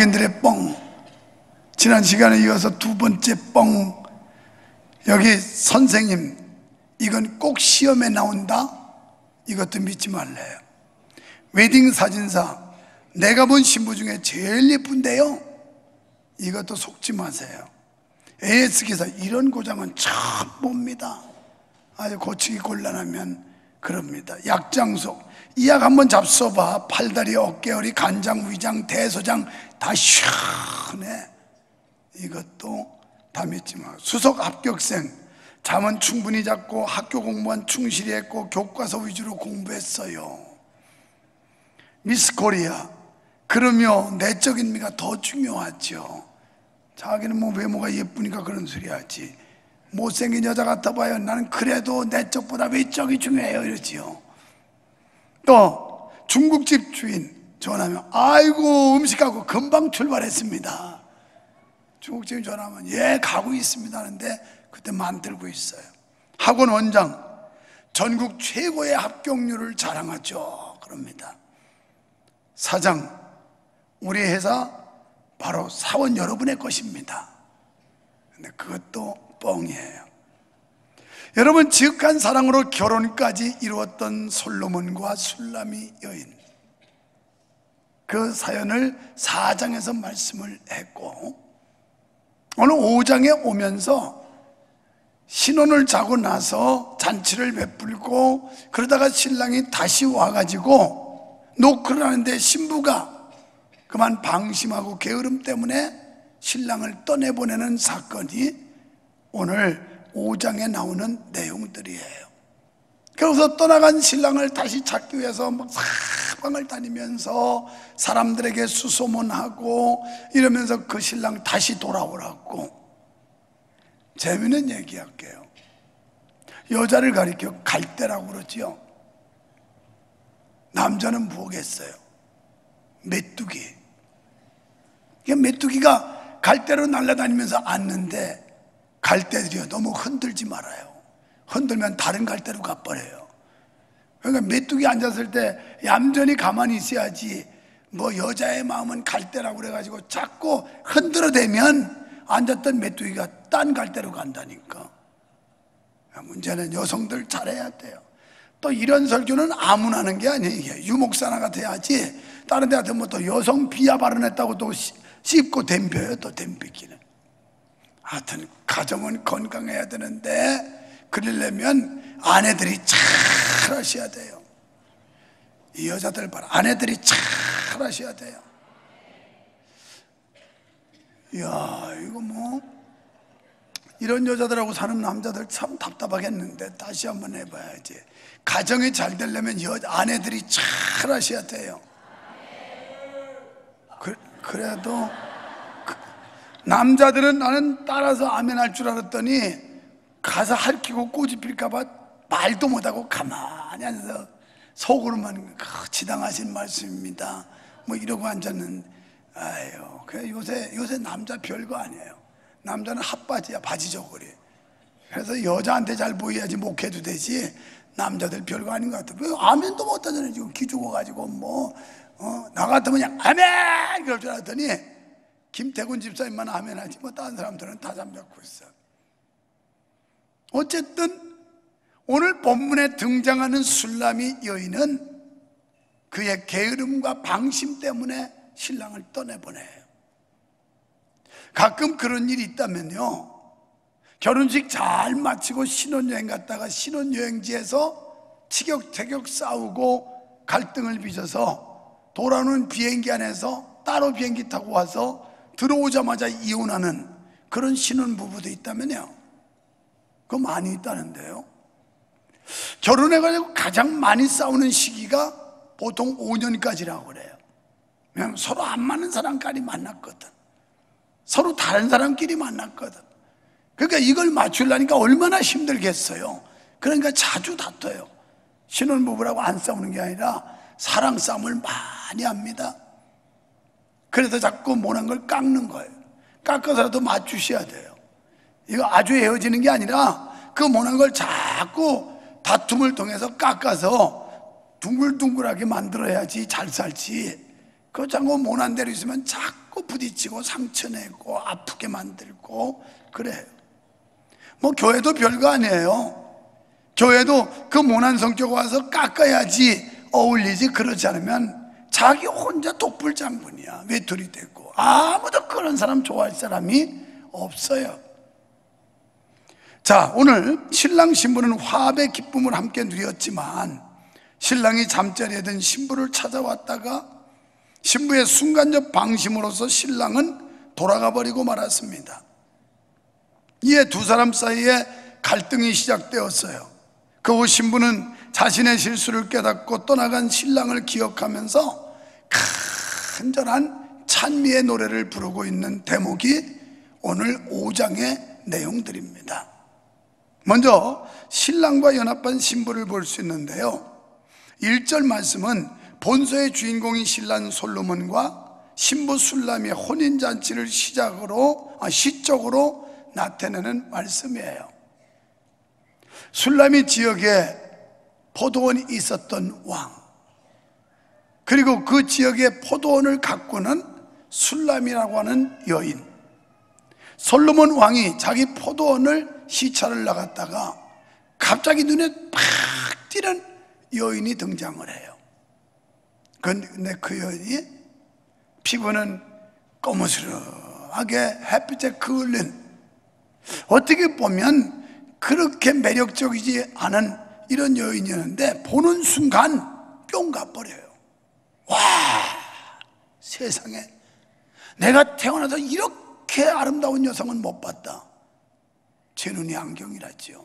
뻥앤들의 뻥. 지난 시간에 이어서 두 번째 뻥. 여기 선생님, 이건 꼭 시험에 나온다? 이것도 믿지 말래요. 웨딩 사진사, 내가 본 신부 중에 제일 예쁜데요? 이것도 속지 마세요. AS 기사, 이런 고장은 처음 봅니다. 아주 고치기 곤란하면 그럽니다. 약장속, 이 약 한번 잡숴봐. 팔다리, 어깨허리, 간장, 위장, 대소장 다 시원해. 이것도 다 믿지 마. 수석 합격생, 잠은 충분히 잤고 학교 공부는 충실히 했고 교과서 위주로 공부했어요. 미스 코리아, 그러며 내적인 미가 더 중요하죠. 자기는 뭐 외모가 예쁘니까 그런 소리 하지. 못생긴 여자 같아 봐요. 나는 그래도 내적보다 외적이 중요해요. 이러지요. 또 중국집 주인 전화하면, 아이고 음식하고 금방 출발했습니다. 중국집이 전화하면, 예 가고 있습니다 하는데 그때 만들고 있어요. 학원 원장, 전국 최고의 합격률을 자랑하죠. 그럽니다. 사장, 우리 회사 바로 사원 여러분의 것입니다. 근데 그것도 뻥이에요. 여러분, 지극한 사랑으로 결혼까지 이루었던 솔로몬과 술라미 여인, 그 사연을 4장에서 말씀을 했고, 오늘 5장에 오면서 신혼을 자고 나서 잔치를 베풀고 그러다가 신랑이 다시 와가지고 노크를 하는데 신부가 그만 방심하고 게으름 때문에 신랑을 떠내보내는 사건이 오늘 5장에 나오는 내용들이에요. 그래서 떠나간 신랑을 다시 찾기 위해서 막 사방을 다니면서 사람들에게 수소문하고 이러면서 그 신랑 다시 돌아오라고. 재미있는 얘기할게요. 여자를 가리켜 갈대라고 그러지요. 남자는 뭐겠어요? 메뚜기. 메뚜기가 갈대로 날아다니면서 앉는데, 갈대들이요, 너무 흔들지 말아요. 흔들면 다른 갈대로 가버려요. 그러니까 메뚜기 앉았을 때 얌전히 가만히 있어야지, 뭐 여자의 마음은 갈대라고 그래가지고 자꾸 흔들어대면 앉았던 메뚜기가 딴 갈대로 간다니까. 문제는 여성들 잘해야 돼요. 또 이런 설교는 아무나 하는 게 아니에요. 이게 유목사나 같아야지. 다른 데 같으면 또 여성 비하 발언했다고 또 씹고 댐벼요. 또 댐비기는. 하여튼 가정은 건강해야 되는데, 그러려면 아내들이 잘 하셔야 돼요. 이 여자들 봐라, 아내들이 잘 하셔야 돼요. 이야, 이거 뭐 이런 여자들하고 사는 남자들 참 답답하겠는데, 다시 한번 해봐야지. 가정이 잘 되려면 아내들이 잘 하셔야 돼요. 그래도 남자들은 나는 따라서 아멘할 줄 알았더니 가서 핥히고 꼬집힐까봐 말도 못하고 가만히 앉아서 속으로만 지당하신 말씀입니다 뭐 이러고 앉았는데, 아유, 요새 남자 별거 아니에요. 남자는 핫바지야, 바지 저고리. 그래서 여자한테 잘 보여야지 목해도 되지, 남자들 별거 아닌 것 같아. 왜 아멘도 못하잖아요. 지금 기 죽어가지고 뭐 나 같으면 그냥 아멘 그럴 줄 알았더니 김태군 집사님만 아멘하지 뭐 다른 사람들은 다 잠자고 있어. 어쨌든 오늘 본문에 등장하는 술라미 여인은 그의 게으름과 방심 때문에 신랑을 떠내보내요. 가끔 그런 일이 있다면요, 결혼식 잘 마치고 신혼여행 갔다가 신혼여행지에서 티격태격 싸우고 갈등을 빚어서 돌아오는 비행기 안에서 따로 비행기 타고 와서 들어오자마자 이혼하는 그런 신혼부부도 있다면요, 그거 많이 있다는데요. 결혼해가지고 가장 많이 싸우는 시기가 보통 5년까지라고 그래요. 왜냐하면 서로 안 맞는 사람끼리 만났거든. 서로 다른 사람끼리 만났거든. 그러니까 이걸 맞추려니까 얼마나 힘들겠어요. 그러니까 자주 다퉈요. 신혼부부라고 안 싸우는 게 아니라 사랑 싸움을 많이 합니다. 그래서 자꾸 모난 걸 깎는 거예요. 깎아서라도 맞추셔야 돼요. 이거 아주 헤어지는 게 아니라 그 모난 걸 자꾸 다툼을 통해서 깎아서 둥글둥글하게 만들어야지 잘 살지. 그 자꾸 모난 대로 있으면 자꾸 부딪히고 상처내고 아프게 만들고 그래요. 뭐 교회도 별거 아니에요. 교회도 그 모난 성격 와서 깎아야지 어울리지, 그러지 않으면 자기 혼자 독불장군이야. 외톨이 되고 아무도 그런 사람 좋아할 사람이 없어요. 자, 오늘 신랑 신부는 화합의 기쁨을 함께 누렸지만 신랑이 잠자리에 든 신부를 찾아왔다가 신부의 순간적 방심으로서 신랑은 돌아가 버리고 말았습니다. 이에 두 사람 사이에 갈등이 시작되었어요. 그 후 신부는 자신의 실수를 깨닫고 떠나간 신랑을 기억하면서 간절한 찬미의 노래를 부르고 있는 대목이 오늘 5장의 내용들입니다. 먼저 신랑과 연합한 신부를 볼 수 있는데요, 1절 말씀은 본서의 주인공인 신랑 솔로몬과 신부 술람의 혼인잔치를 시적으로 나타내는 말씀이에요. 술람이 지역에 포도원이 있었던 왕, 그리고 그 지역의 포도원을 가꾸는 술람이라고 하는 여인, 솔로몬 왕이 자기 포도원을 시찰을 나갔다가 갑자기 눈에 팍 띄는 여인이 등장을 해요. 근데 그 여인이 피부는 거무스름하게 햇빛에 그을린, 어떻게 보면 그렇게 매력적이지 않은 이런 여인이었는데 보는 순간 뿅 가버려요. 와, 세상에 내가 태어나서 이렇게 아름다운 여성은 못 봤다. 제 눈이 안경이라지요.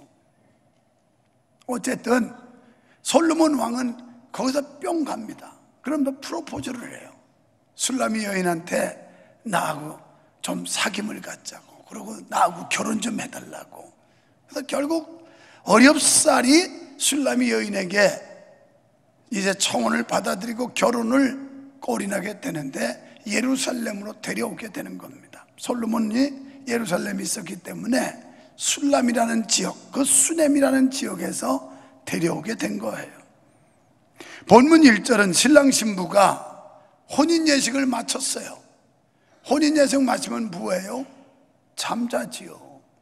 어쨌든 솔로몬 왕은 거기서 뿅 갑니다. 그럼 또 프로포즈를 해요. 술람이 여인한테 나하고 좀 사귐을 갖자고, 그리고 나하고 결혼 좀 해달라고. 그래서 결국 어렵사리 술람이 여인에게 이제 청혼을 받아들이고 결혼을 꼴인하게 되는데 예루살렘으로 데려오게 되는 겁니다. 솔로몬이 예루살렘에 있었기 때문에 술람이라는 지역, 그 수넴이라는 지역에서 데려오게 된 거예요. 본문 1절은 신랑 신부가 혼인 예식을 마쳤어요. 혼인 예식 마치면 뭐예요? 잠자지요.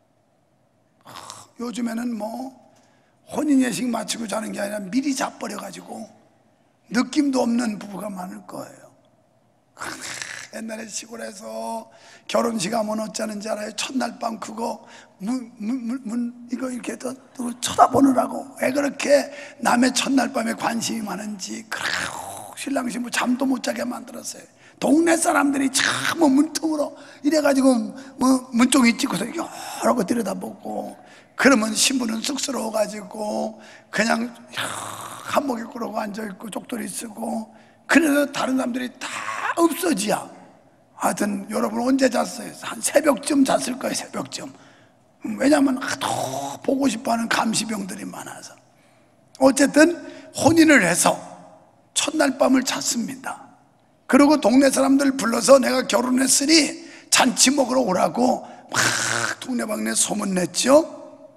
요즘에는 뭐 혼인 예식 마치고 자는 게 아니라 미리 자버려가지고 느낌도 없는 부부가 많을 거예요. 옛날에 시골에서 결혼식 하면 어쩌는지 알아요? 첫날 밤 그거 이거 이렇게 또 쳐다보느라고 왜 그렇게 남의 첫날 밤에 관심이 많은지, 그래요. 신랑 신부 잠도 못 자게 만들었어요. 동네 사람들이 참 문틈으로 이래가지고 뭐 문종이 찍고서 여러 거 들여다보고, 그러면 신부는 쑥스러워가지고 그냥 한목에 꾸러고 앉아있고 쪽돌이 쓰고, 그래서 다른 사람들이 다 없어지야. 하여튼 여러분 언제 잤어요? 한 새벽쯤 잤을 거예요. 새벽쯤. 왜냐하면 더 보고 싶어하는 감시병들이 많아서. 어쨌든 혼인을 해서 첫날 밤을 잤습니다. 그리고 동네 사람들 불러서 내가 결혼했으니 잔치 먹으러 오라고 막 동네방네 소문냈죠.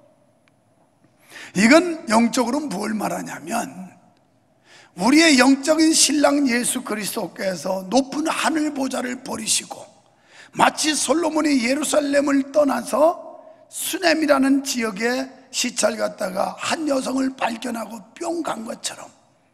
이건 영적으로 뭘 말하냐면 우리의 영적인 신랑 예수 그리스도께서 높은 하늘 보좌를 버리시고 마치 솔로몬이 예루살렘을 떠나서 수넴이라는 지역에 시찰 갔다가 한 여성을 발견하고 뿅 간 것처럼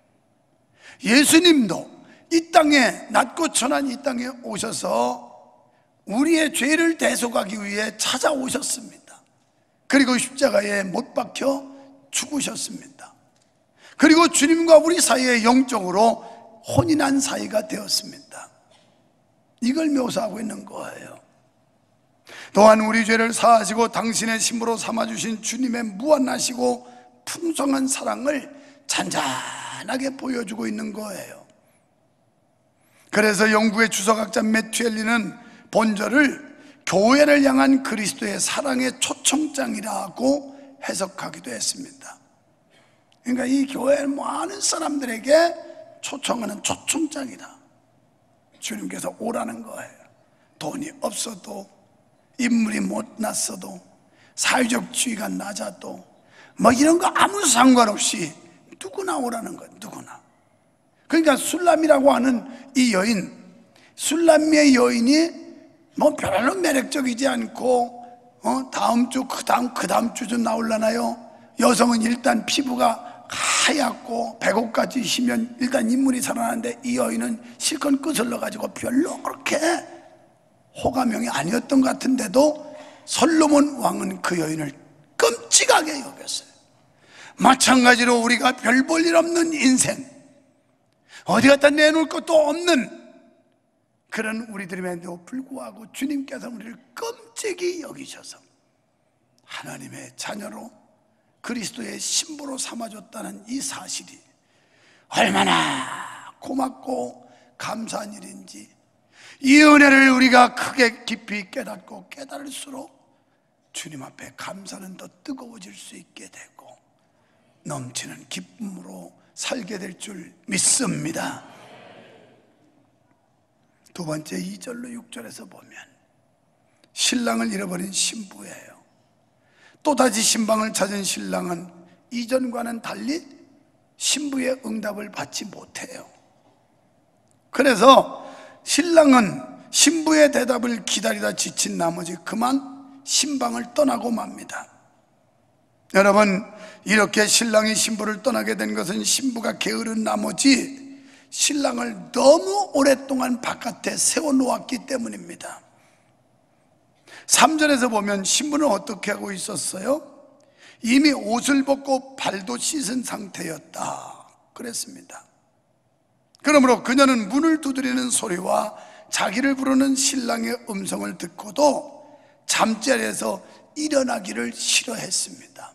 예수님도 이 땅에 낮고 천한 이 땅에 오셔서 우리의 죄를 대속하기 위해 찾아오셨습니다. 그리고 십자가에 못 박혀 죽으셨습니다. 그리고 주님과 우리 사이에 영적으로 혼인한 사이가 되었습니다. 이걸 묘사하고 있는 거예요. 또한 우리 죄를 사하시고 당신의 신부로 삼아주신 주님의 무한하시고 풍성한 사랑을 잔잔하게 보여주고 있는 거예요. 그래서 영국의 주석학자 매튜엘리는 본절을 교회를 향한 그리스도의 사랑의 초청장이라고 해석하기도 했습니다. 그러니까 이 교회 많은 사람들에게 초청하는 초청장이다. 주님께서 오라는 거예요. 돈이 없어도, 인물이 못났어도, 사회적 지위가 낮아도 뭐 이런 거 아무 상관없이 누구나 오라는 거예요. 누구나. 그러니까 술람이라고 하는 이 여인, 술람미의 여인이 뭐 별로 매력적이지 않고 다음 주 그 다음 주쯤 나올라나요? 여성은 일단 피부가 하얗고 배고까지 시면 일단 인물이 살아나는데 이 여인은 실컷 끄슬러 가지고 별로 그렇게 호감형이 아니었던 것 같은데도 솔로몬 왕은 그 여인을 끔찍하게 여겼어요. 마찬가지로 우리가 별 볼 일 없는 인생, 어디 갖다 내놓을 것도 없는 그런 우리들임에도 불구하고 주님께서 우리를 끔찍이 여기셔서 하나님의 자녀로 그리스도의 신부로 삼아줬다는 이 사실이 얼마나 고맙고 감사한 일인지, 이 은혜를 우리가 크게 깊이 깨닫고 깨달을수록 주님 앞에 감사는 더 뜨거워질 수 있게 되고 넘치는 기쁨으로 살게 될 줄 믿습니다. 두 번째 2절로 6절에서 보면 신랑을 잃어버린 신부예요. 또다시 신방을 찾은 신랑은 이전과는 달리 신부의 응답을 받지 못해요. 그래서 신랑은 신부의 대답을 기다리다 지친 나머지 그만 신방을 떠나고 맙니다. 여러분, 이렇게 신랑이 신부를 떠나게 된 것은 신부가 게으른 나머지 신랑을 너무 오랫동안 바깥에 세워놓았기 때문입니다. 3절에서 보면 신부는 어떻게 하고 있었어요? 이미 옷을 벗고 발도 씻은 상태였다 그랬습니다. 그러므로 그녀는 문을 두드리는 소리와 자기를 부르는 신랑의 음성을 듣고도 잠자리에서 일어나기를 싫어했습니다.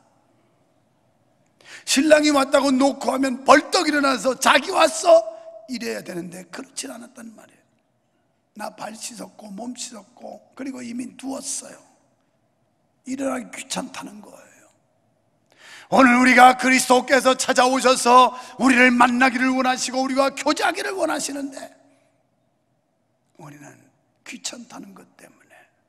신랑이 왔다고 놓고 하면 벌떡 일어나서 자기 왔어? 이래야 되는데 그렇진 않았단 말이에요. 나 발 씻었고 몸 씻었고 그리고 이미 누웠어요. 일어나기 귀찮다는 거예요. 오늘 우리가 그리스도께서 찾아오셔서 우리를 만나기를 원하시고 우리와 교제하기를 원하시는데 우리는 귀찮다는 것 때문에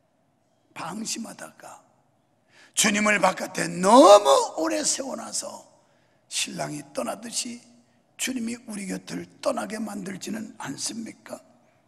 방심하다가 주님을 바깥에 너무 오래 세워놔서 신랑이 떠나듯이 주님이 우리 곁을 떠나게 만들지는 않습니까?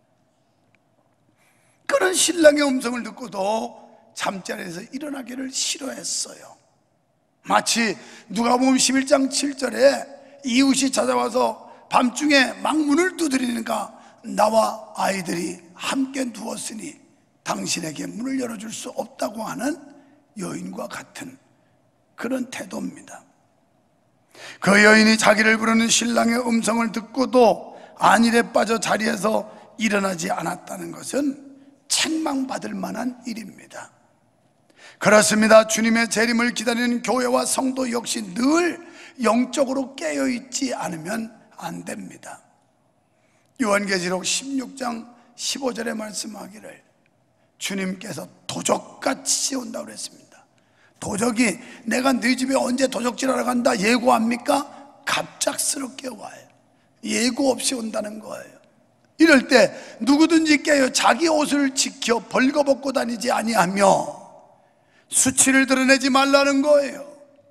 그런 신랑의 음성을 듣고도 잠자리에서 일어나기를 싫어했어요. 마치 누가복음 11장 7절에 이웃이 찾아와서 밤중에 막 문을 두드리니까 나와 아이들이 함께 누웠으니 당신에게 문을 열어줄 수 없다고 하는 여인과 같은 그런 태도입니다. 그 여인이 자기를 부르는 신랑의 음성을 듣고도 안일에 빠져 자리에서 일어나지 않았다는 것은 책망받을 만한 일입니다. 그렇습니다. 주님의 재림을 기다리는 교회와 성도 역시 늘 영적으로 깨어있지 않으면 안 됩니다. 요한계시록 16장 15절에 말씀하기를 주님께서 도적같이 온다고 그랬습니다. 도적이 내가 네 집에 언제 도적질하러 간다 예고합니까? 갑작스럽게 와요. 예고 없이 온다는 거예요. 이럴 때 누구든지 깨어 자기 옷을 지켜 벌거벗고 다니지 아니하며 수치를 드러내지 말라는 거예요.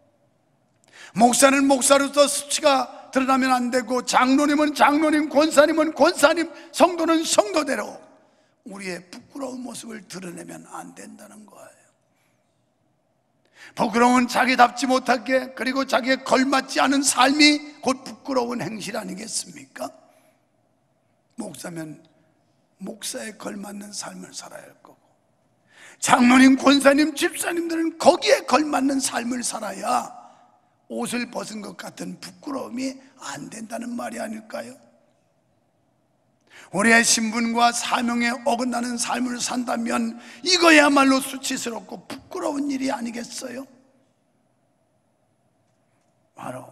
목사는 목사로서 수치가 드러나면 안 되고 장로님은 장로님, 권사님은 권사님, 성도는 성도대로 우리의 부끄러운 모습을 드러내면 안 된다는 거예요. 부끄러운 자기답지 못하게 그리고 자기에 걸맞지 않은 삶이 곧 부끄러운 행실 아니겠습니까? 목사면 목사에 걸맞는 삶을 살아야 할 거고 장로님, 권사님, 집사님들은 거기에 걸맞는 삶을 살아야 옷을 벗은 것 같은 부끄러움이 안 된다는 말이 아닐까요? 우리의 신분과 사명에 어긋나는 삶을 산다면 이거야말로 수치스럽고 부끄러운 일이 아니겠어요? 바로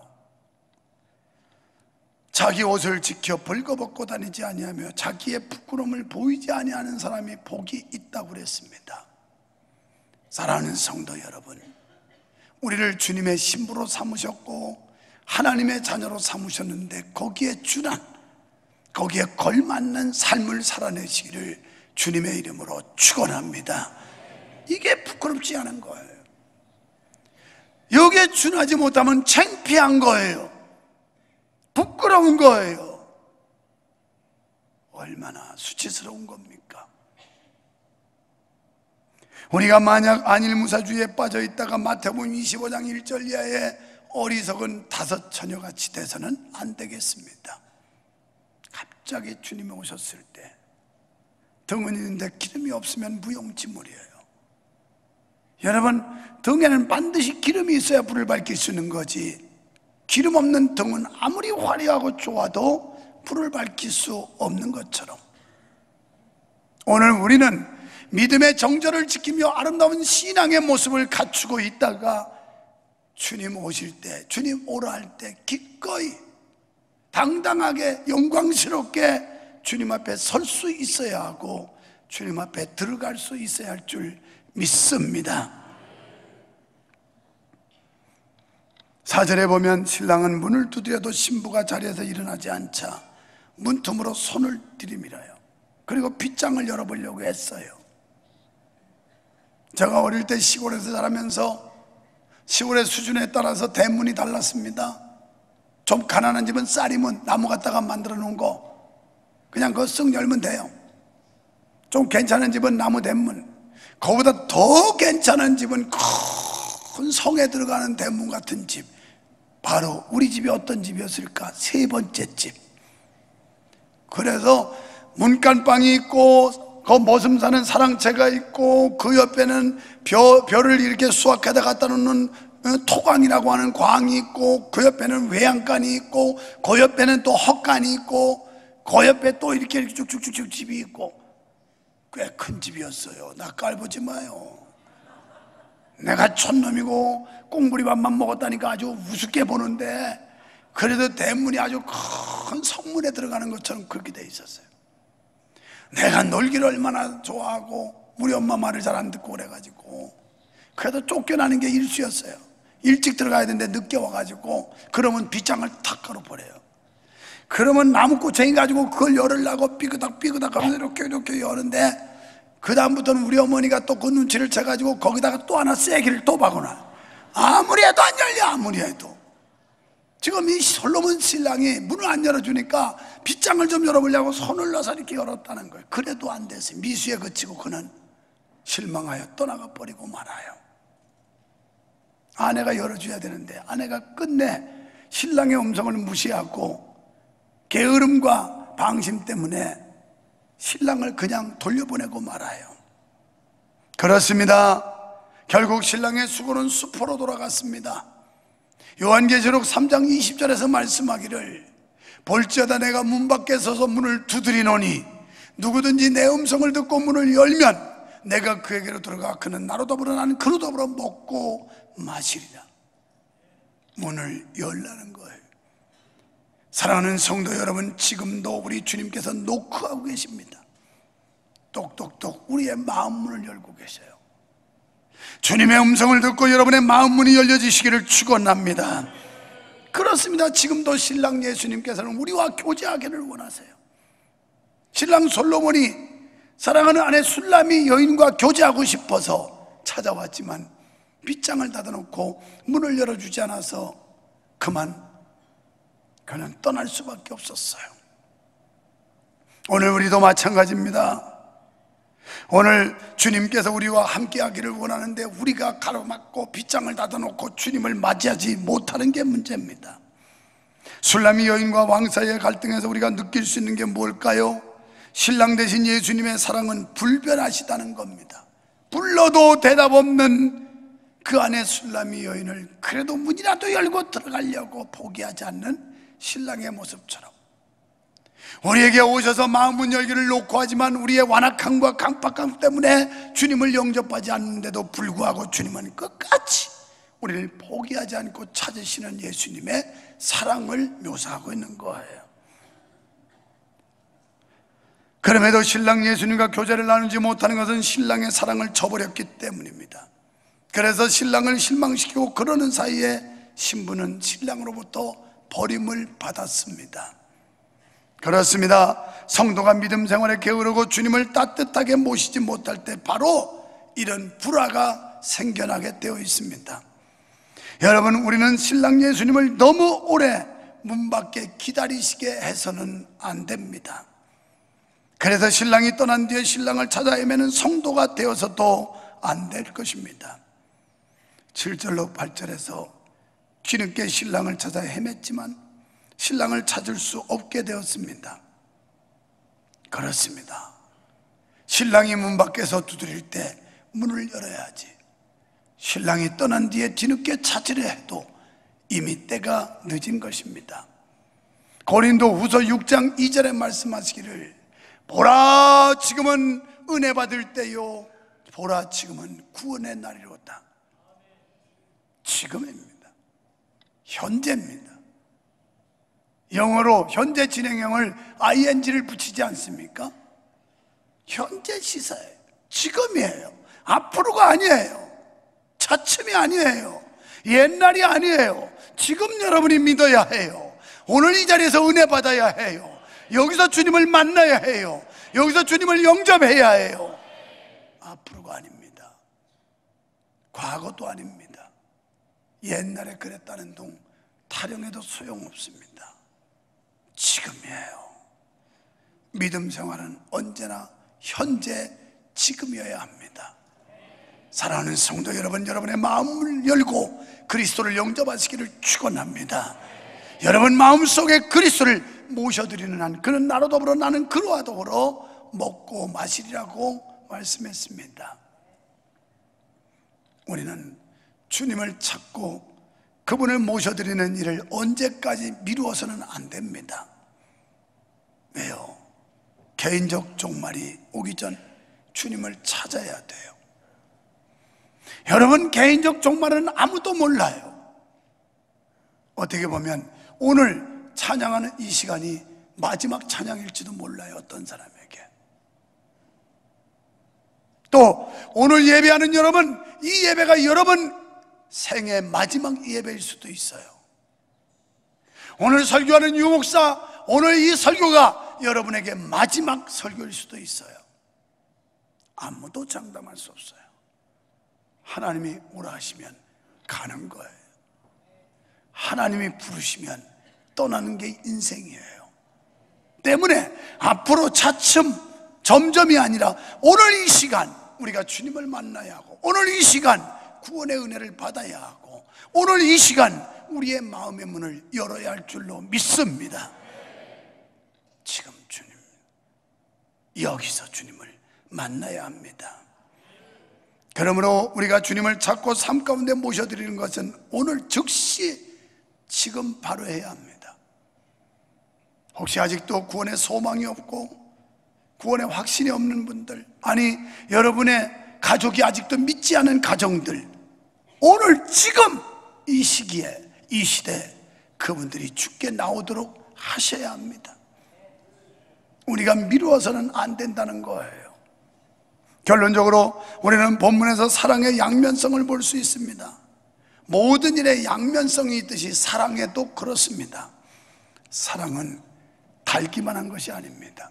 자기 옷을 지켜 벌거벗고 다니지 아니하며 자기의 부끄러움을 보이지 아니하는 사람이 복이 있다고 그랬습니다. 사랑하는 성도 여러분, 우리를 주님의 신부로 삼으셨고 하나님의 자녀로 삼으셨는데 거기에 준한, 거기에 걸맞는 삶을 살아내시기를 주님의 이름으로 축원합니다. 이게 부끄럽지 않은 거예요. 여기에 준하지 못하면 창피한 거예요. 부끄러운 거예요. 얼마나 수치스러운 겁니까? 우리가 만약 안일무사주의에 빠져 있다가 마태복음 25장 1절 이하에 어리석은 5 처녀같이 돼서는 안 되겠습니다. 갑자기 주님이 오셨을 때 등은 있는데 기름이 없으면 무용지물이에요. 여러분, 등에는 반드시 기름이 있어야 불을 밝힐 수 있는 거지, 기름 없는 등은 아무리 화려하고 좋아도 불을 밝힐 수 없는 것처럼, 오늘 우리는 믿음의 정절을 지키며 아름다운 신앙의 모습을 갖추고 있다가 주님 오실 때, 주님 오라 할 때 기꺼이 당당하게 영광스럽게 주님 앞에 설 수 있어야 하고 주님 앞에 들어갈 수 있어야 할 줄 믿습니다. 4절에 보면 신랑은 문을 두드려도 신부가 자리에서 일어나지 않자 문틈으로 손을 들이밀어요. 그리고 빗장을 열어보려고 했어요. 제가 어릴 때 시골에서 자라면서 시골의 수준에 따라서 대문이 달랐습니다. 좀 가난한 집은 쌀이면 나무 갖다가 만들어 놓은 거 그냥 그거 쓱 열면 돼요. 좀 괜찮은 집은 나무 대문, 그거보다 더 괜찮은 집은 큰 성에 들어가는 대문 같은 집, 바로 우리 집이 어떤 집이었을까? 3번째 집. 그래서 문간방이 있고 그 머슴 사는 사랑채가 있고 그 옆에는 벼를 이렇게 수확해다 갖다 놓는 토광이라고 하는 광이 있고 그 옆에는 외양간이 있고 그 옆에는 또 헛간이 있고 그 옆에 또 이렇게 쭉쭉쭉 집이 있고 꽤 큰 집이었어요. 나 깔보지 마요. 내가 촌놈이고 꽁부리밥만 먹었다니까 아주 우습게 보는데, 그래도 대문이 아주 큰 성문에 들어가는 것처럼 그렇게 돼 있었어요. 내가 놀기를 얼마나 좋아하고 우리 엄마 말을 잘 안 듣고 그래가지고 그래도 쫓겨나는 게 일수였어요. 일찍 들어가야 되는데 늦게 와가지고 그러면 빗장을 탁 걸어버려요. 그러면 나무꼬챙이 가지고 그걸 열으려고 삐그덕 하면서 이렇게 여는데, 그 다음부터는 우리 어머니가 또 그 눈치를 채가지고 거기다가 또 하나 세기를 또 박아놔. 아무리 해도 안 열려. 아무리 해도. 지금 이 솔로몬 신랑이 문을 안 열어주니까 빗장을 좀 열어보려고 손을 넣어서 이렇게 열었다는 거예요. 그래도 안 됐어요. 미수에 그치고 그는 실망하여 떠나가 버리고 말아요. 아내가 열어줘야 되는데 아내가 끝내 신랑의 음성을 무시하고 게으름과 방심 때문에 신랑을 그냥 돌려보내고 말아요. 그렇습니다. 결국 신랑의 수고는 수포로 돌아갔습니다. 요한계시록 3장 20절에서 말씀하기를, 볼지어다 내가 문 밖에 서서 문을 두드리노니 누구든지 내 음성을 듣고 문을 열면 내가 그에게로 들어가 그는 나로 더불어 나는 그로 더불어 먹고 마시리라. 문을 열라는 거예요. 사랑하는 성도 여러분, 지금도 우리 주님께서 노크하고 계십니다. 똑똑똑 우리의 마음 문을 열고 계셔요. 주님의 음성을 듣고 여러분의 마음 문이 열려지시기를 축원합니다. 그렇습니다. 지금도 신랑 예수님께서는 우리와 교제하기를 원하세요. 신랑 솔로몬이 사랑하는 아내 술람이 여인과 교제하고 싶어서 찾아왔지만 빗장을 닫아놓고 문을 열어주지 않아서 그는 떠날 수밖에 없었어요. 오늘 우리도 마찬가지입니다. 오늘 주님께서 우리와 함께 하기를 원하는데 우리가 가로막고 빗장을 닫아놓고 주님을 맞이하지 못하는 게 문제입니다. 술람이 여인과 왕 사이의 갈등에서 우리가 느낄 수 있는 게 뭘까요? 신랑 대신 예수님의 사랑은 불변하시다는 겁니다. 불러도 대답 없는 그 안에 술람이 여인을 그래도 문이라도 열고 들어가려고 포기하지 않는 신랑의 모습처럼, 우리에게 오셔서 마음문 열기를 놓고 하지만 우리의 완악함과 강팍함 때문에 주님을 영접하지 않는데도 불구하고 주님은 끝까지 우리를 포기하지 않고 찾으시는 예수님의 사랑을 묘사하고 있는 거예요. 그럼에도 신랑 예수님과 교제를 나누지 못하는 것은 신랑의 사랑을 저버렸기 때문입니다. 그래서 신랑을 실망시키고 그러는 사이에 신부는 신랑으로부터 버림을 받았습니다. 그렇습니다. 성도가 믿음 생활에 게으르고 주님을 따뜻하게 모시지 못할 때 바로 이런 불화가 생겨나게 되어 있습니다. 여러분, 우리는 신랑 예수님을 너무 오래 문 밖에 기다리시게 해서는 안 됩니다. 그래서 신랑이 떠난 뒤에 신랑을 찾아 헤매는 성도가 되어서도 안 될 것입니다. 7절로 8절에서 뒤늦게 신랑을 찾아 헤맸지만 신랑을 찾을 수 없게 되었습니다. 그렇습니다. 신랑이 문 밖에서 두드릴 때 문을 열어야지. 신랑이 떠난 뒤에 뒤늦게 찾으려 해도 이미 때가 늦은 것입니다. 고린도 후서 6장 2절에 말씀하시기를 보라 지금은 은혜 받을 때요 보라 지금은 구원의 날이로다. 지금입니다. 현재입니다. 영어로 현재 진행형을 ing를 붙이지 않습니까? 현재 시사예요. 지금이에요. 앞으로가 아니에요. 차츰이 아니에요. 옛날이 아니에요. 지금 여러분이 믿어야 해요. 오늘 이 자리에서 은혜 받아야 해요. 여기서 주님을 만나야 해요. 여기서 주님을 영접해야 해요. 앞으로가 아닙니다. 과거도 아닙니다. 옛날에 그랬다는 동 타령해도 소용없습니다. 지금이에요. 믿음 생활은 언제나 현재 지금이어야 합니다. 사랑하는 성도 여러분, 여러분의 마음을 열고 그리스도를 영접하시기를 축원합니다. 여러분 마음속에 그리스도를 모셔드리는 한 그는 나로 더불어 나는 그와 더불어 먹고 마시리라고 말씀했습니다. 우리는 주님을 찾고 그분을 모셔드리는 일을 언제까지 미루어서는 안 됩니다. 왜요? 개인적 종말이 오기 전 주님을 찾아야 돼요. 여러분 개인적 종말은 아무도 몰라요. 어떻게 보면 오늘 찬양하는 이 시간이 마지막 찬양일지도 몰라요. 어떤 사람에게. 또 오늘 예배하는 여러분, 이 예배가 여러분 생애 마지막 예배일 수도 있어요. 오늘 설교하는 유목사, 오늘 이 설교가 여러분에게 마지막 설교일 수도 있어요. 아무도 장담할 수 없어요. 하나님이 오라 하시면 가는 거예요. 하나님이 부르시면 떠나는 게 인생이에요. 때문에 앞으로 차츰 점점이 아니라 오늘 이 시간 우리가 주님을 만나야 하고, 오늘 이 시간 구원의 은혜를 받아야 하고, 오늘 이 시간 우리의 마음의 문을 열어야 할 줄로 믿습니다. 지금 주님, 여기서 주님을 만나야 합니다. 그러므로 우리가 주님을 찾고 삶 가운데 모셔드리는 것은 오늘 즉시 지금 바로 해야 합니다. 혹시 아직도 구원의 소망이 없고 구원의 확신이 없는 분들, 아니 여러분의 가족이 아직도 믿지 않은 가정들, 오늘 지금 이 시기에 이 시대에 그분들이 주께 나오도록 하셔야 합니다. 우리가 미루어서는 안 된다는 거예요. 결론적으로 우리는 본문에서 사랑의 양면성을 볼 수 있습니다. 모든 일에 양면성이 있듯이 사랑에도 그렇습니다. 사랑은 달기만 한 것이 아닙니다.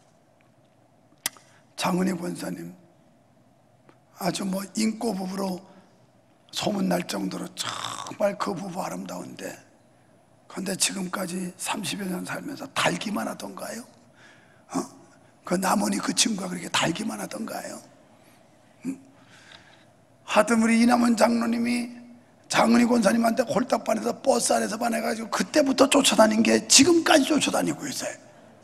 장은희 권사님 아주 인고 부부로 소문날 정도로 정말 그 부부 아름다운데, 그런데 지금까지 30여 년 살면서 달기만 하던가요? 그 남원이 그 친구가 그렇게 달기만 하던가요? 하여튼 우리 이남원 장로님이 장은희 권사님한테 홀딱반에서 버스 안에서 반해가지고 그때부터 쫓아다닌 게 지금까지 쫓아다니고 있어요.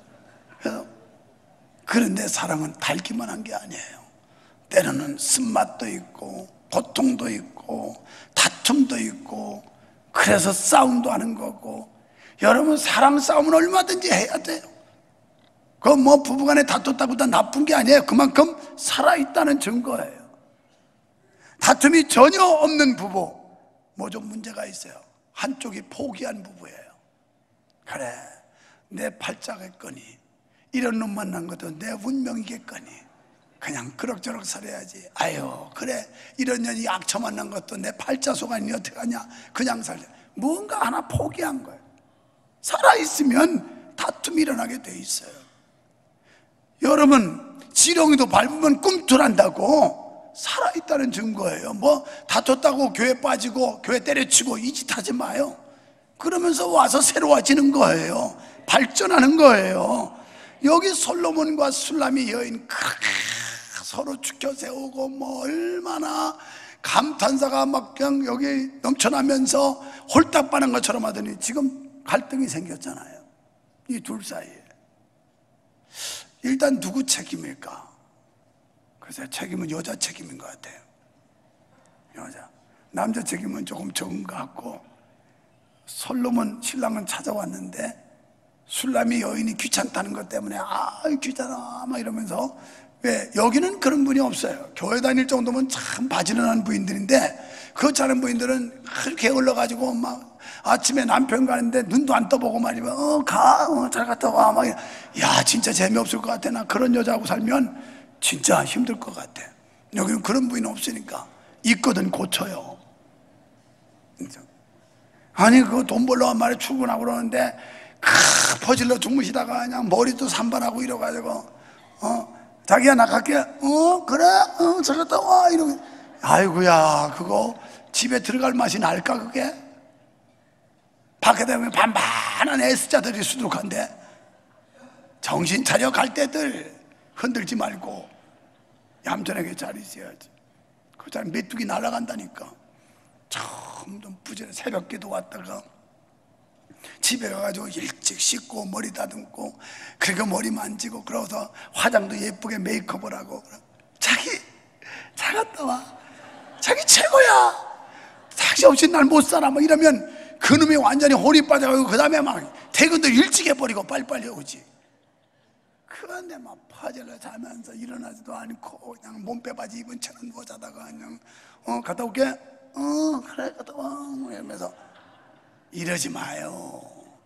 그런데 사랑은 달기만 한 게 아니에요. 때로는 쓴맛도 있고 고통도 있고 다툼도 있고, 그래서 싸움도 하는 거고. 여러분 사랑 싸움은 얼마든지 해야 돼요. 그 부부간에 다퉜다고 다 나쁜 게 아니에요. 그만큼 살아있다는 증거예요. 다툼이 전혀 없는 부부, 좀 문제가 있어요. 한쪽이 포기한 부부예요. 그래, 내 팔자겠거니, 이런 놈 만난 것도 내 운명이겠거니 그냥 그럭저럭 살아야지. 아유 그래, 이런 년이 악처 만난 것도 내 팔자 속아니 어떡하냐, 그냥 살자. 뭔가 하나 포기한 거예요. 살아있으면 다툼이 일어나게 돼 있어요. 여러분 지렁이도 밟으면 꿈틀한다고 살아있다는 증거예요. 다퉜다고 교회 빠지고 교회 때려치고 이 짓 하지 마요. 그러면서 와서 새로워지는 거예요. 발전하는 거예요. 여기 솔로몬과 술람이 여인 서로 죽여 세우고 뭐 얼마나 감탄사가 막 그냥 여기 넘쳐나면서 홀딱 빠는 것처럼 하더니 지금 갈등이 생겼잖아요, 이 둘 사이에. 일단 누구 책임일까? 글쎄, 책임은 여자 책임인 것 같아요. 여자. 남자 책임은 조금 적은 것 같고, 솔로몬 신랑은 찾아왔는데 술람이 여인이 귀찮다는 것 때문에 귀찮아 막 이러면서, 왜 여기는 그런 분이 없어요. 교회 다닐 정도면 참 바지런한 부인들인데, 그렇지 않은 부인들은 그렇게 올라가지고 막 아침에 남편 가는데 눈도 안 떠보고 말이면 잘 갔다 와 막, 야 진짜 재미없을 것 같아. 나 그런 여자하고 살면 진짜 힘들 것 같아. 여기는 그런 부인 없으니까 있거든 고쳐요. 아니 그거 돈 벌러 한 말에 출근하고 그러는데 퍼질러 주무시다가 그냥 머리도 산발하고 이래가지고 자기야 나 갈게. 그래 잘 갔다 와 이러고. 아이고야, 그거 집에 들어갈 맛이 날까 그게? 밖에 되면 반반한 S자들이 수두룩한데. 정신 차려, 갈 때들 흔들지 말고 얌전하게 잘 있어야지. 그 사람 메뚜기 날아간다니까. 처음 좀 부지런히 새벽기도 왔다가 집에 가가지고 일찍 씻고 머리 다듬고 그리고 머리 만지고 그러고서 화장도 예쁘게 메이크업을 하고, 자기 잘 갔다 와, 자기 최고야, 자기 없이 날 못 살아 뭐 이러면 그놈이 완전히 혼이 빠져가지고 그 다음에 막 퇴근도 일찍 해버리고 빨리빨리 오지. 그런데 막 파절러 자면서 일어나지도 않고 그냥 몸빼바지 입은 채로 누워 자다가 그냥 갔다 올게. 그래 갔다 와 이러면서. 이러지 마요.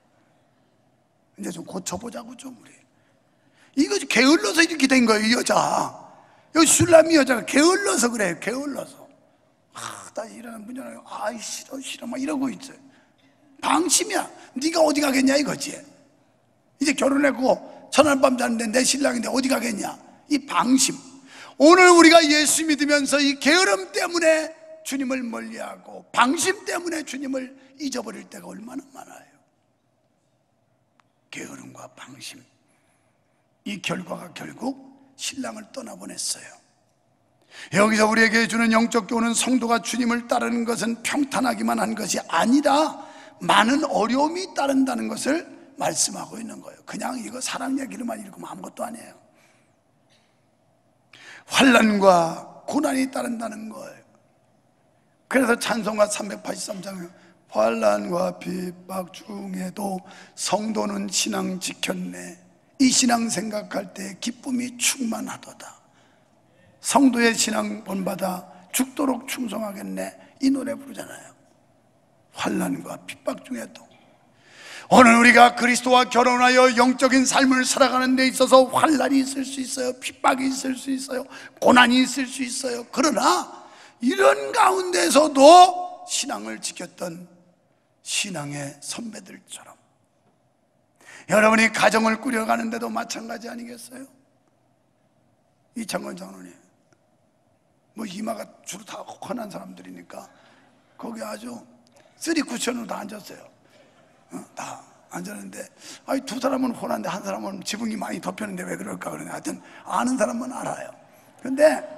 이제 좀 고쳐보자고 좀 우리. 이거 게을러서 이렇게 된 거예요, 이 여자. 여기 술람이 여자가 게을러서 그래요. 게을러서. 다시 일어나는 문 열어요. 싫어 막 이러고 있어요. 방심이야. 네가 어디 가겠냐 이거지. 이제 결혼했고 전날밤 자는데 내 신랑인데 어디 가겠냐, 이 방심. 오늘 우리가 예수 믿으면서 이 게으름 때문에 주님을 멀리하고 방심 때문에 주님을 잊어버릴 때가 얼마나 많아요. 게으름과 방심, 이 결과가 결국 신랑을 떠나보냈어요. 여기서 우리에게 주는 영적 교훈은 성도가 주님을 따르는 것은 평탄하기만 한 것이 아니라 많은 어려움이 따른다는 것을 말씀하고 있는 거예요. 그냥 이거 사랑 얘기로만 읽으면 아무것도 아니에요. 환난과 고난이 따른다는 거예요. 그래서 찬송가 383장에 환난과 핍박 중에도 성도는 신앙 지켰네. 이 신앙 생각할 때 기쁨이 충만하도다. 성도의 신앙 본받아 죽도록 충성하겠네. 이 노래 부르잖아요. 환난과 핍박 중에도. 오늘 우리가 그리스도와 결혼하여 영적인 삶을 살아가는 데 있어서 환난이 있을 수 있어요. 핍박이 있을 수 있어요. 고난이 있을 수 있어요. 그러나 이런 가운데서도 신앙을 지켰던 신앙의 선배들처럼, 여러분이 가정을 꾸려가는데도 마찬가지 아니겠어요? 이창건 장로님 뭐 이마가 주로 다 훤한 사람들이니까 거기 아주 쓰리 쿠션으로 다 앉았어요. 다 앉았는데, 두 사람은 훤한데 한 사람은 지붕이 많이 덮였는데 왜 그럴까 그러네. 하여튼 아는 사람은 알아요. 근데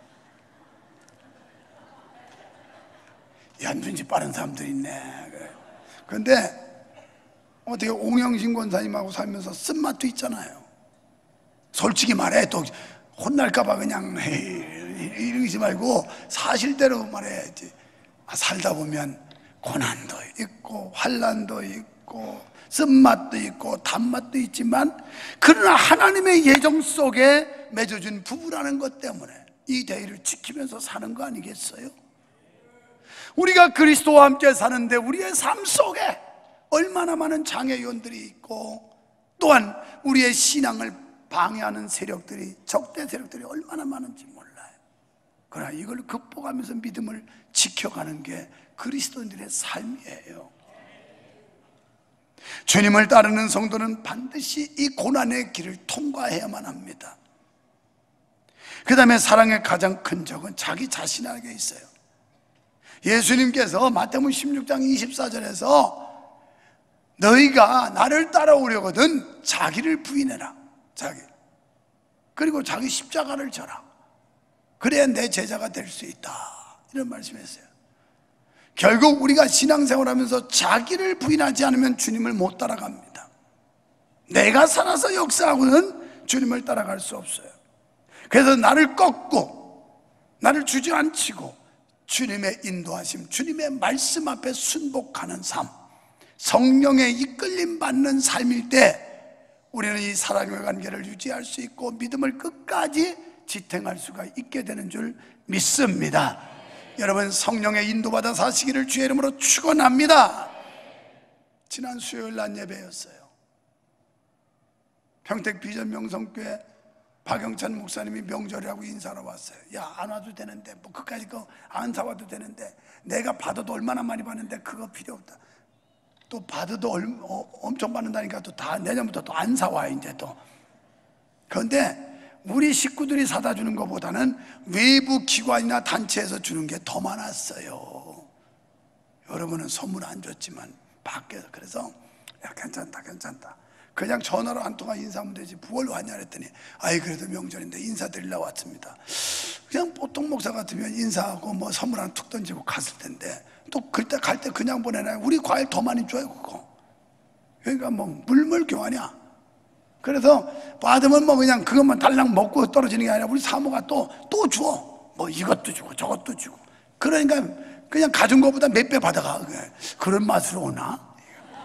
연준지 빠른 사람들 있네. 근데 어떻게 옹영신 권사님하고 살면서 쓴맛도 있잖아요. 솔직히 말해. 또 혼날까봐 그냥 이러지 말고 사실대로 말해야지. 살다 보면 고난도 있고 환난도 있고 쓴맛도 있고 단맛도 있지만, 그러나 하나님의 예정 속에 맺어준 부부라는 것 때문에 이 대의를 지키면서 사는 거 아니겠어요? 우리가 그리스도와 함께 사는데 우리의 삶 속에 얼마나 많은 장애요인들이 있고, 또한 우리의 신앙을 방해하는 세력들이, 적대 세력들이 얼마나 많은지 몰라요. 그러나 이걸 극복하면서 믿음을 지켜가는 게 그리스도인들의 삶이에요. 주님을 따르는 성도는 반드시 이 고난의 길을 통과해야만 합니다. 그 다음에 사랑의 가장 큰 적은 자기 자신에게 있어요. 예수님께서 마태복음 16장 24절에서 너희가 나를 따라오려거든 자기를 부인해라. 그리고 자기 십자가를 져라. 그래야 내 제자가 될 수 있다. 이런 말씀했어요. 결국 우리가 신앙생활하면서 자기를 부인하지 않으면 주님을 못 따라갑니다. 내가 살아서 역사하고는 주님을 따라갈 수 없어요. 그래서 나를 꺾고 나를 주저앉히고 주님의 인도하심, 주님의 말씀 앞에 순복하는 삶, 성령의 이끌림 받는 삶일 때 우리는 이 사랑의 관계를 유지할 수 있고 믿음을 끝까지 지탱할 수가 있게 되는 줄 믿습니다. 여러분, 성령의 인도받아 사시기를 주의 이름으로 축원합니다. 지난 수요일 날 예배였어요. 평택 비전 명성교회 박영찬 목사님이 명절이라고 인사하러 왔어요. 야, 안 와도 되는데, 뭐 그까짓 거 안 사와도 되는데, 내가 받아도 얼마나 많이 받는데 그거 필요 없다. 또 받아도 엄청 받는다니까 또 다 내년부터 또 안 사와 이제 또. 그런데 우리 식구들이 사다 주는 것보다는 외부 기관이나 단체에서 주는 게 더 많았어요. 여러분은 선물 안 줬지만 밖에서. 그래서 야, 괜찮다. 그냥 전화로 한 통화 인사하면 되지 뭘 왔냐 그랬더니 아이 그래도 명절인데 인사드리려고 왔습니다. 그냥 보통 목사 같으면 인사하고 뭐 선물 하나 툭 던지고 갔을 텐데 또 그때 갈 때 그냥 보내나요? 우리 과일 더 많이 줘요 그거. 그러니까 뭐 물물교환이야. 그래서 받으면 뭐 그냥 그것만 달랑 먹고 떨어지는 게 아니라 우리 사모가 또 줘. 뭐 이것도 주고 저것도 주고. 그러니까 그냥 가진 것보다 몇 배 받아가. 그런 맛으로 오나?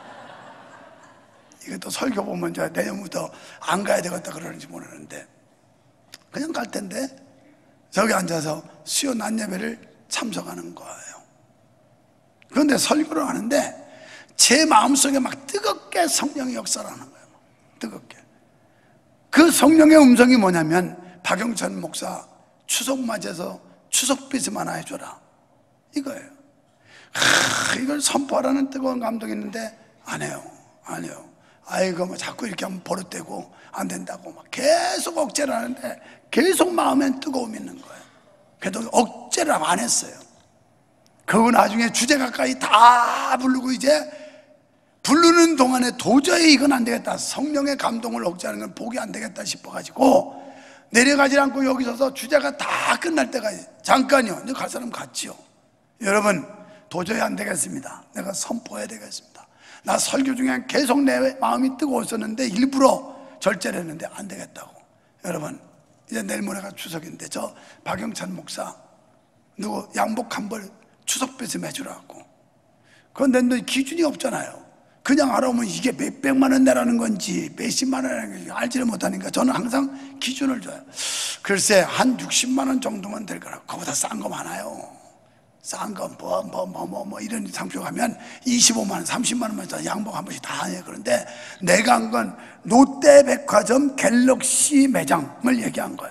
이게 또 설교 보면 이제 내년부터 안 가야 되겠다 그러는지 모르는데 그냥 갈 텐데 저기 앉아서 수요 낮 예배를 참석하는 거예요. 그런데 설교를 하는데 제 마음속에 막 뜨겁게 성령의 역사를 하는 거예요. 뜨겁게. 그 성령의 음성이 뭐냐면 박영찬 목사 추석 맞이해서 추석 비좀 하나 해줘라 이거예요. 이걸 선포하라는 뜨거운 감동이 있는데 안 해요. 아이고 뭐 자꾸 이렇게 하면 버릇되고 안 된다고 막 계속 억제를 하는데 계속 마음엔 뜨거움이 있는 거예요. 그래도 억제를 안 했어요. 그거 나중에 주제 가까이 다 부르고 이제 부르는 동안에 도저히 이건 안 되겠다. 성령의 감동을 억제하는 건 보기 안 되겠다 싶어가지고 내려가지 않고 여기 서서 주제가 다 끝날 때까지 잠깐요. 이제 갈 사람 갔지요. 여러분 도저히 안 되겠습니다. 내가 선포해야 되겠습니다. 나 설교 중에 계속 내 마음이 뜨거웠었는데 일부러 절제를 했는데 안 되겠다고. 여러분 이제 내일 모레가 추석인데 저 박영찬 목사 누구 양복 한 벌 추석비 좀 해주라고. 그런데 너 기준이 없잖아요. 그냥 알아보면 이게 몇백만 원 내라는 건지 몇십만 원이라는 건지 알지를 못하니까 저는 항상 기준을 줘요. 글쎄 한 60만 원 정도면 될 거라고. 그거보다 싼 거 많아요. 싼 거 뭐 이런 상표 가면 25만 원 30만 원만 양복 한 번씩 다 해요. 그런데 내가 한 건 롯데백화점 갤럭시 매장을 얘기한 거예요.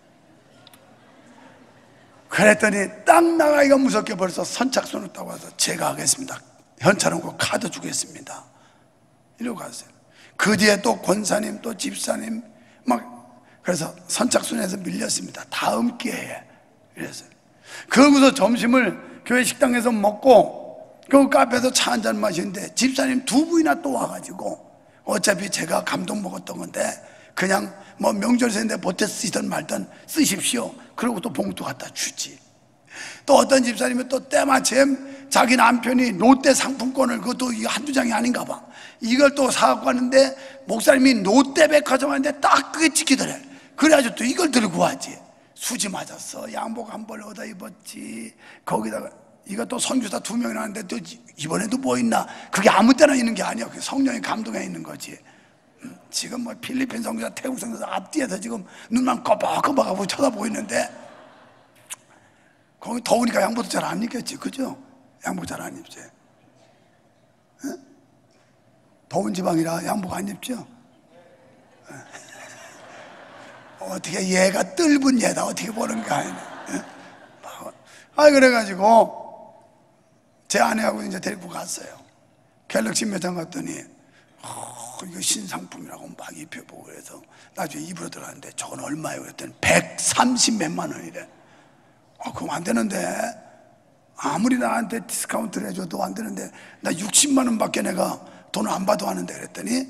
그랬더니 딱 나가기가 무섭게 벌써 선착순을 따고 와서 제가 하겠습니다. 현찰하고 카드 주겠습니다. 이러고 갔어요. 그 뒤에 또 권사님 또 집사님 막 그래서 선착순에서 밀렸습니다. 다음 기회에. 이랬어요. 그러고서 점심을 교회 식당에서 먹고 그 카페에서 차 한잔 마시는데 집사님 두 분이나 또 와가지고 어차피 제가 감동 먹었던 건데 그냥 뭐 명절 세인데 보태 쓰시든 말든 쓰십시오. 그리고 또 봉투 갖다 주지. 또 어떤 집사님은 또 때마침 자기 남편이 롯데 상품권을 그것도 한두 장이 아닌가 봐. 이걸 또 사갖고 왔는데 목사님이 롯데백화점 왔는데 딱 그게 찍히더래. 그래가지고 또 이걸 들고 왔지. 수지 맞았어. 양복 한 벌 얻어 입었지. 거기다가 이것도 선교사 2명이나 하는데 또 이번에도 뭐 있나. 그게 아무 때나 있는 게 아니야. 성령의 감동에 있는 거지. 지금 뭐 필리핀 선교사 태국 선교사 앞뒤에서 지금 눈만 꺼벅꺼벅하고 쳐다보고 있는데 거기 더우니까 양복도 잘 안 입겠지. 그죠? 양복 잘 안 입지. 응? 더운 지방이라 양복 안 입죠? 어떻게 얘가 뜰분 얘다 어떻게 보는 거 아니네. 그래가지고 제 아내하고 이제 데리고 갔어요. 갤럭시 매장 갔더니 이거 신상품이라고 막 입혀보고 그래서 나중에 입으로 들어갔는데 저건 얼마예요? 그랬더니 130 몇만 원이래. 그럼 안 되는데 아무리 나한테 디스카운트를 해줘도 안 되는데 나 60만 원밖에 내가 돈을 안 받아 하는데 그랬더니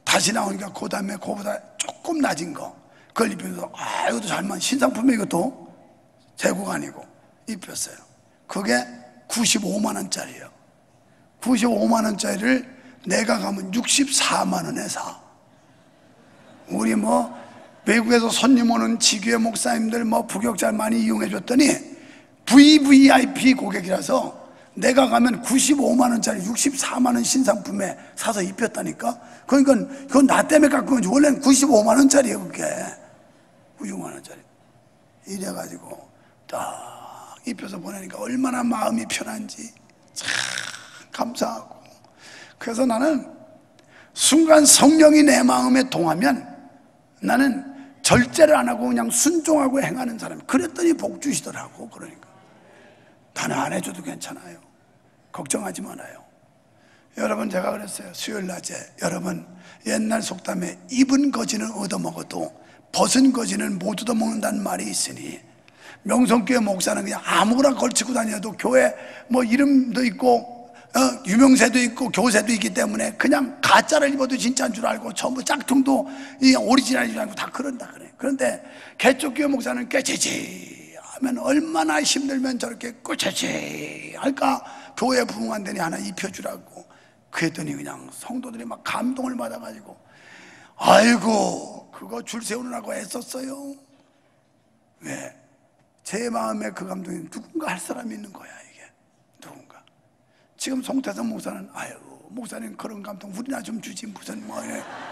다시 나오니까 그 다음에 그거보다 조금 낮은 거 그걸 입혀서 이것도 잘만 신상품에 이것도 재고가 아니고 입혔어요. 그게 95만 원짜리예요. 95만 원짜리를 내가 가면 64만 원에 사. 우리 뭐 외국에서 손님 오는 지교회 목사님들 뭐 부격자를 많이 이용해 줬더니 VVIP 고객이라서 내가 가면 95만 원짜리 64만 원 신상품에 사서 입혔다니까. 그러니까 그건 나 때문에 갖고 온 거지. 원래는 95만 원짜리예요 그게. 95만 원짜리 이래가지고 딱 입혀서 보내니까 얼마나 마음이 편한지 참 감사하고. 그래서 나는 순간 성령이 내 마음에 동하면 나는 절제를 안 하고 그냥 순종하고 행하는 사람. 그랬더니 복 주시더라고. 그러니까 나는 안 해줘도 괜찮아요. 걱정하지 말아요. 여러분, 제가 그랬어요. 수요일 낮에 여러분, 옛날 속담에 입은 거지는 얻어먹어도 벗은 거지는 못 얻어먹는다는 말이 있으니 명성교회 목사는 그냥 아무거나 걸치고 다녀도 교회 뭐 이름도 있고 유명세도 있고 교세도 있기 때문에 그냥 가짜를 입어도 진짜인 줄 알고 전부 짝퉁도 이 오리지널인 줄 알고 다 그런다 그래. 그런데 개쪽교회 목사는 꾀치지 하면 얼마나 힘들면 저렇게 꾀치지 할까. 교회 부흥한 데니 하나 입혀주라고. 그랬더니 그냥 성도들이 막 감동을 받아가지고 아이고 그거 줄 세우느라고 애썼어요. 왜? 제 마음에 그 감동이 누군가 할 사람이 있는 거야. 이게 누군가. 지금 송태선 목사는 아이고 목사님 그런 감동 우리나 좀 주지 무슨 뭐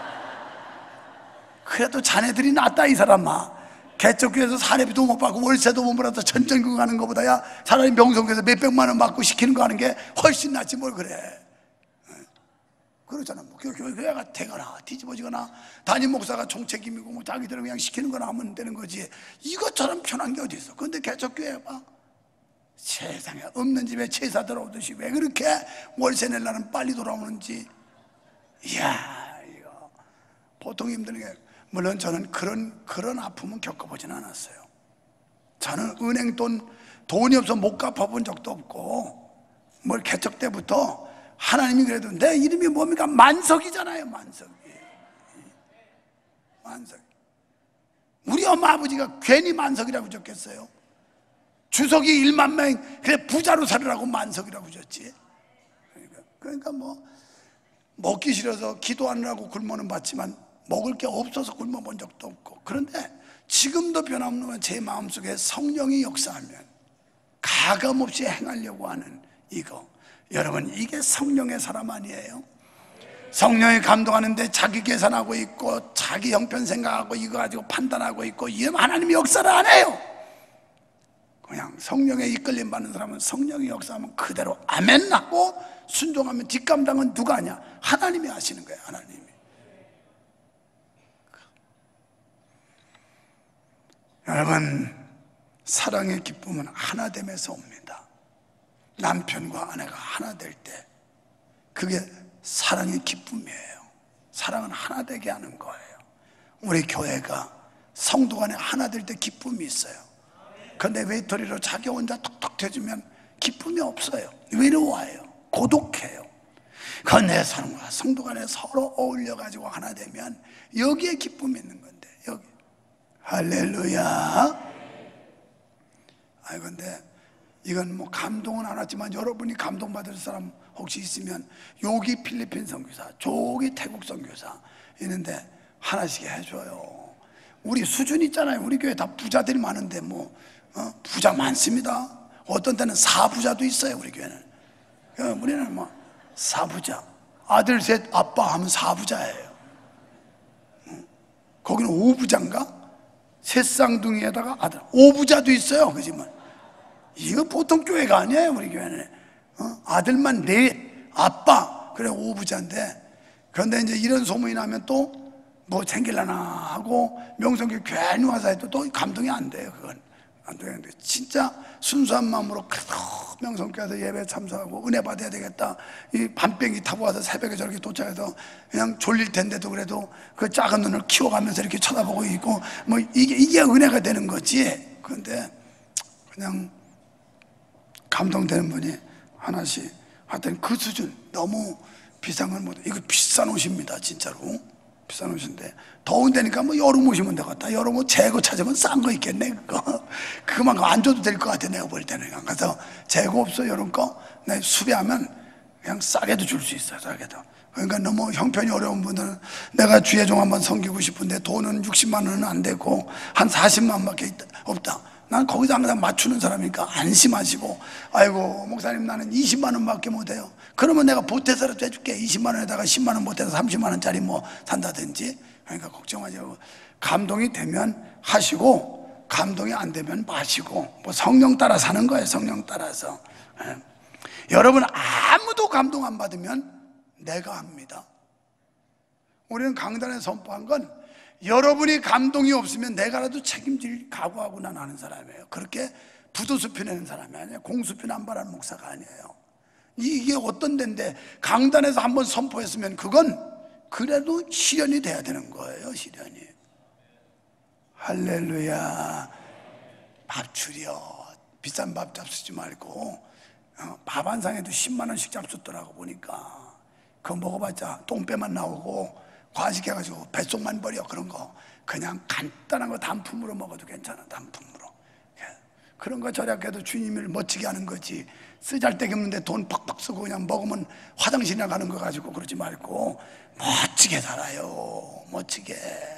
그래도 자네들이 낫다 이 사람아. 개척교회에서 사례비도 못 받고 월세도 못 받아서 전전긍 하는 것보다야 차라리 명성교회에서 몇백만 원 받고 시키는 거 하는 게 훨씬 낫지 뭘 그래. 그러잖아. 뭐 교회가 되거나 뒤집어지거나 담임 목사가 총책임이고 뭐 자기들은 그냥 시키는 거나 하면 되는 거지. 이것처럼 편한 게 어디 있어. 그런데 개척교회 봐. 세상에 없는 집에 제사 들어오듯이 왜 그렇게 월세 낼라는 빨리 돌아오는지. 이야 이거 보통 힘든 게. 물론 저는 그런 아픔은 겪어보진 않았어요. 저는 은행 돈이 없어 못 갚아본 적도 없고 뭘 개척 때부터 하나님이 그래도 내 이름이 뭡니까? 만석이잖아요. 만석이. 우리 엄마 아버지가 괜히 만석이라고 적겠어요. 주석이 1만 명 그래 부자로 살으라고 만석이라고 줬지. 그러니까 뭐 먹기 싫어서 기도하느라고 굶어는 봤지만 먹을 게 없어서 굶어본 적도 없고. 그런데 지금도 변함없는 제 마음속에 성령이 역사하면 가감없이 행하려고 하는 이거. 여러분 이게 성령의 사람 아니에요? 성령이 감동하는데 자기 계산하고 있고 자기 형편 생각하고 이거 가지고 판단하고 있고 이러면 하나님이 역사를 안 해요. 그냥 성령에 이끌림 받는 사람은 성령이 역사하면 그대로 아멘 하고 순종하면 뒷감당은 누가 하냐? 하나님이 하시는 거예요. 하나님이. 여러분 사랑의 기쁨은 하나됨에서 옵니다. 남편과 아내가 하나 될 때 그게 사랑의 기쁨이에요. 사랑은 하나 되게 하는 거예요. 우리 교회가 성도 간에 하나 될 때 기쁨이 있어요. 그런데 외톨이로 자기 혼자 톡톡 터지면 기쁨이 없어요. 외로워요. 고독해요. 그런데 성도 간에 서로 어울려가지고 하나 되면 여기에 기쁨이 있는 건데 여기. 할렐루야. 근데 이건 뭐 감동은 안 왔지만 여러분이 감동받을 사람 혹시 있으면 여기 필리핀 선교사, 저기 태국 선교사 있는데 하나씩 해줘요. 우리 수준 있잖아요. 우리 교회 다 부자들이 많은데 뭐 부자 많습니다. 어떤 때는 사부자도 있어요. 우리 교회는. 우리는 뭐 사부자, 아들 셋 아빠 하면 사부자예요. 거기는 오부자인가? 셋 쌍둥이에다가 아들 오부자도 있어요. 그지만 이거 보통 교회가 아니에요. 우리 교회는 아들만 넷 아빠 그래 오부자인데. 그런데 이제 이런 소문이 나면 또 뭐 생길라나 하고 명성교회 괜히 와서 해도 또 감동이 안 돼요. 그건 감동이 안 돼요. 진짜 순수한 마음으로 명성교회에서 예배 참석하고 은혜 받아야 되겠다. 이 밤비행기 타고 와서 새벽에 저렇게 도착해서 그냥 졸릴 텐데도 그래도 그 작은 눈을 키워가면서 이렇게 쳐다보고 있고 뭐 이게 은혜가 되는 거지. 그런데 그냥 감동되는 분이 하나씩 하여튼 그 수준 너무 비싼 건 못. 이거 비싼 옷입니다 진짜로. 비싼 옷인데 더운 데니까 뭐 여름 옷이면 되겠다. 여름 옷 재고 찾으면 싼 거 있겠네. 그거만 안 줘도 될 것 같아. 내가 볼 때는. 그래서 재고 없어 여름 거. 내 수배하면 그냥 싸게도 줄 수 있어요. 싸게도. 그러니까 너무 형편이 어려운 분들은 내가 주의 종 한번 섬기고 싶은데 돈은 60만 원은 안 되고 한 40만 원밖에 없다. 난 거기서 항상 맞추는 사람이니까 안심하시고, 아이고 목사님 나는 20만 원밖에 못해요. 그러면 내가 보태서라도 해줄게. 20만 원에다가 10만 원 보태서 30만 원짜리 뭐 산다든지. 그러니까 걱정하지 말고 감동이 되면 하시고 감동이 안 되면 마시고, 뭐 성령 따라 사는 거예요. 성령 따라서. 여러분 아무도 감동 안 받으면 내가 합니다. 우리는 강단에 선포한 건 여러분이 감동이 없으면 내가라도 책임질 각오하고 난 하는 사람이에요. 그렇게 부도수표 내는 사람이 아니에요. 공수표 남발하는 목사가 아니에요. 이게 어떤 데인데 강단에서 한번 선포했으면 그건 그래도 실현이 돼야 되는 거예요. 실현이. 할렐루야. 밥 줄여. 비싼 밥 잡수지 말고 밥 한 상에도 10만 원씩 잡숫더라고. 보니까 그거 먹어봤자 똥배만 나오고 과식해가지고 뱃속만 버려. 그런 거 그냥 간단한 거 단품으로 먹어도 괜찮아. 단품으로. 그런 거 절약해도 주님을 멋지게 하는 거지. 쓰잘데기 없는데 돈 팍팍 쓰고 그냥 먹으면 화장실이나 가는 거 가지고 그러지 말고 멋지게 살아요. 멋지게.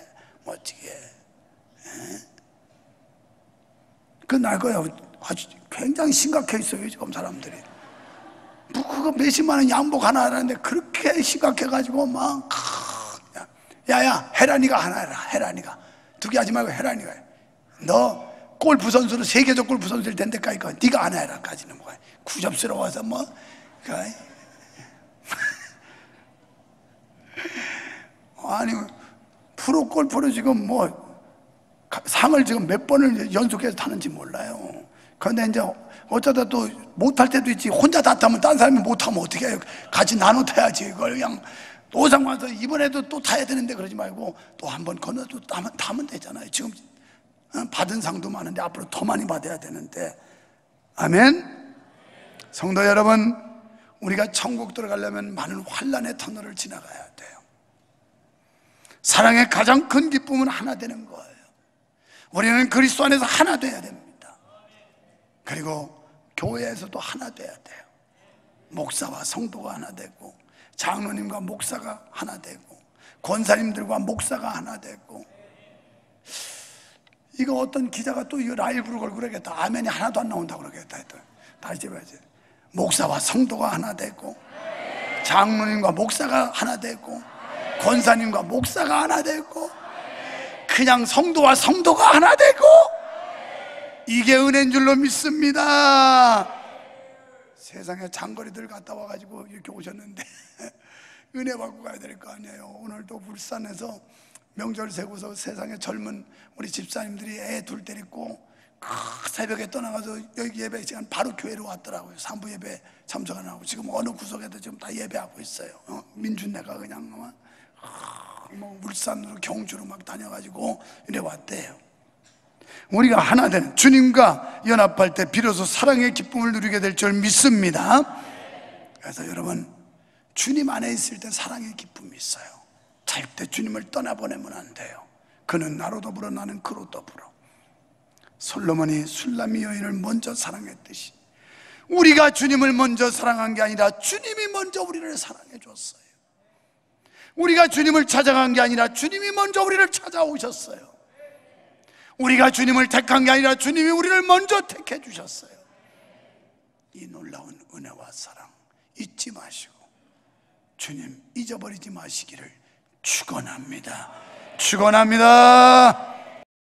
그 날 거야. 아주 굉장히 심각해 있어요 지금 사람들이. 뭐 그거 몇십만 원 양복 하나 하는데 그렇게 심각해가지고 막 야야 혜란이가 하나 해라. 혜란이가 두 개 하지 말고 혜란이가 해. 너 골프 선수로 세계적 골프 선수일 텐데까지 네가 하나 해라까지는 뭐야. 구접스러워서 뭐 아니 프로 골프로 지금 뭐 상을 지금 몇 번을 연속해서 타는지 몰라요. 그런데 이제 어쩌다 또 못할 때도 있지. 혼자 다 타면 딴 사람이 못하면 어떻게 해요. 같이 나눠 타야지. 그걸 그냥 노상 와서 이번에도 또 타야 되는데 그러지 말고 또 한 번 건너도 타면 되잖아요. 지금 받은 상도 많은데 앞으로 더 많이 받아야 되는데. 아멘. 성도 여러분, 우리가 천국 들어가려면 많은 환난의 터널을 지나가야 돼요. 사랑의 가장 큰 기쁨은 하나 되는 거예요. 우리는 그리스도 안에서 하나 돼야 됩니다. 그리고 교회에서도 하나 돼야 돼요. 목사와 성도가 하나 되고, 장로님과 목사가 하나 되고, 권사님들과 목사가 하나 되고. 이거 어떤 기자가 또 이거 라이브로 걸고 그러겠다. 아멘이 하나도 안 나온다고 그러겠다. 다시 해봐야지. 목사와 성도가 하나 되고, 장로님과 목사가 하나 되고, 권사님과 목사가 하나 되고, 그냥 성도와 성도가 하나 되고, 이게 은혜인 줄로 믿습니다. 세상에 장거리들 갔다 와가지고 이렇게 오셨는데 은혜 받고 가야 될 거 아니에요. 오늘도 울산에서 명절 세고서 세상에 젊은 우리 집사님들이 애 둘 데리고 새벽에 떠나가서 여기 예배 시간 바로 교회로 왔더라고요. 산부 예배 참석 안 하고 지금 어느 구석에도 지금 다 예배하고 있어요. 민준네가 그냥 뭐 울산으로 경주로 막 다녀가지고 이래 왔대요. 우리가 하나 되는 주님과 연합할 때 비로소 사랑의 기쁨을 누리게 될 줄 믿습니다. 그래서 여러분, 주님 안에 있을 때 사랑의 기쁨이 있어요. 절대 주님을 떠나보내면 안 돼요. 그는 나로 더불어 나는 그로 더불어. 솔로몬이 술람미 여인을 먼저 사랑했듯이 우리가 주님을 먼저 사랑한 게 아니라 주님이 먼저 우리를 사랑해 줬어요. 우리가 주님을 찾아간 게 아니라 주님이 먼저 우리를 찾아오셨어요. 우리가 주님을 택한 게 아니라 주님이 우리를 먼저 택해 주셨어요. 이 놀라운 은혜와 사랑 잊지 마시고 주님 잊어버리지 마시기를 축원합니다. 축원합니다.